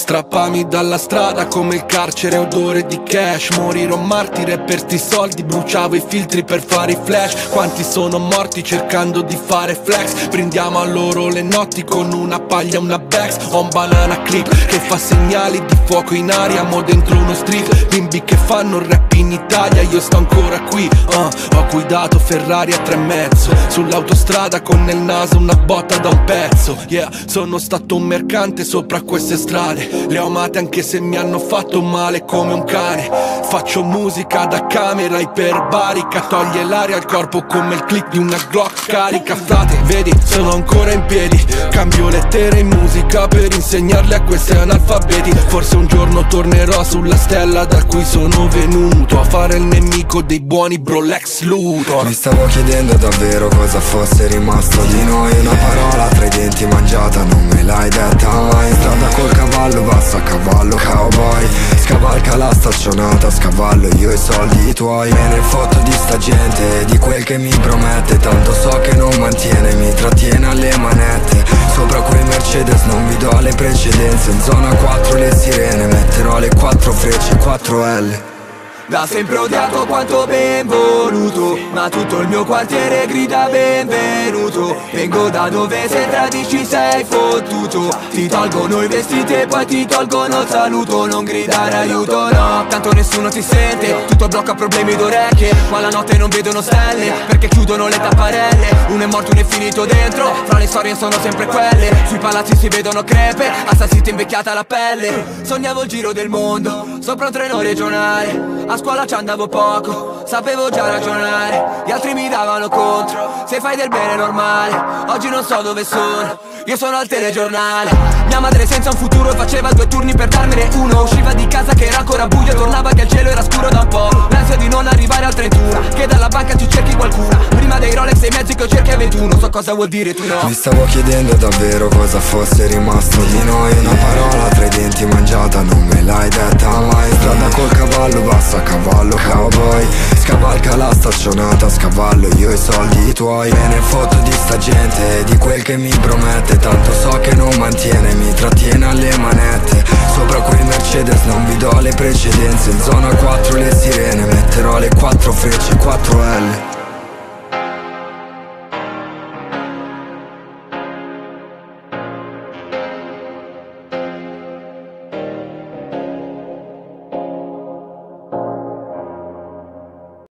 Strappami dalla strada come il carcere, odore di cash. Morirò martire per sti soldi, bruciavo i filtri per fare i flash. Quanti sono morti cercando di fare flex. Brindiamo a loro le notti con una paglia, una Bex. Ho un banana clip che fa segnali di fuoco in aria, mo dentro uno street. Bimbi che fanno rap in Italia, io sto ancora qui. Ho guidato Ferrari a 3,5 sull'autostrada con nel naso una botta da un pezzo. Yeah, sono stato un mercante sopra queste strade. Le ho amate anche se mi hanno fatto male come un cane. Faccio musica da camera iperbarica, toglie l'aria al corpo come il click di una Glock carica. Frate, vedi, sono ancora in piedi. Cambio lettere in musica per insegnarle a questi analfabeti. Forse un giorno tornerò sulla stella da cui sono venuto a fare il nemico dei buoni bro Lex Luthor. Mi stavo chiedendo davvero cosa fosse rimasto di noi. Una parola tra i denti mangiata, non me l'hai detta mai. Strada col cavallo, basta cavallo, cowboy. Scavalca la staccionata, scavallo io i soldi tuoi. Me ne fotto di sta gente e di quel che mi promette. Tanto so che non mantiene, mi trattiene alle manette. Sopra quei Mercedes non vi do le precedenze. In zona 4 le sirene, metterò le 4 frecce, 4L. Da sempre odiato quanto ben voluto, ma tutto il mio quartiere grida benvenuto. Vengo da dove se tradisci sei fottuto. Ti tolgono i vestiti e poi ti tolgono il saluto. Non gridare aiuto no, tanto nessuno ti sente. Tutto blocca problemi d'orecchie, ma la notte non vedono stelle perché chiudono le tapparelle. Uno è morto, uno è finito dentro, fra le storie sono sempre quelle. Sui palazzi si vedono crepe, assassita invecchiata la pelle. Sognavo il giro del mondo, sopra un treno regionale. A scuola ci andavo poco, sapevo già ragionare. Gli altri mi davano contro, se fai del bene è normale. Oggi non so dove sono, io sono al telegiornale. Mia madre senza un futuro faceva 2 turni per darmene uno. Usciva di casa che era ancora buio, tornava che il cielo era scuro da un po'. L'ansia di non arrivare al 31, che dalla banca ci cerchi qualcuno. Prima dei Rolex e i mezzi che ho cerchi a 21. So cosa vuol dire tu no. Mi stavo chiedendo davvero cosa fosse rimasto di noi. Una parola tra i denti mangiata, non me l'hai detta mai. Strada col cavallo, basta cavallo, cowboy. Scavalca la staccionata, scavallo io i soldi tuoi. Me ne fotto di sta gente e di quel che mi promette. Tanto so che non mantiene, mi trattiene alle manette. Sopra quei Mercedes non vi do le precedenze. In zona 4 le sirene, metterò le 4 frecce, 4L.